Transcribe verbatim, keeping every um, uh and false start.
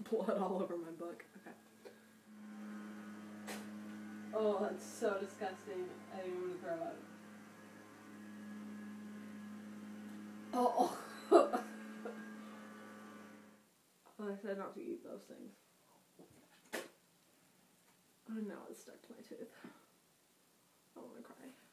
blood all over my book. Okay. Oh, that's so disgusting. I didn't want to throw up. Oh. I said not to eat those things. And now it's stuck to my tooth. I want to cry.